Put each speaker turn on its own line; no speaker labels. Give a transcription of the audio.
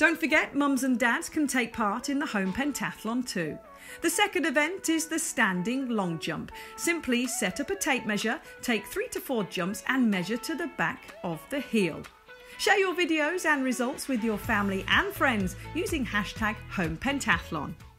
Don't forget, mums and dads can take part in the Home Pentathlon too. The second event is the standing long jump. Simply set up a tape measure, take 3 to 4 jumps and measure to the back of the heel. Share your videos and results with your family and friends using #HomePentathlon.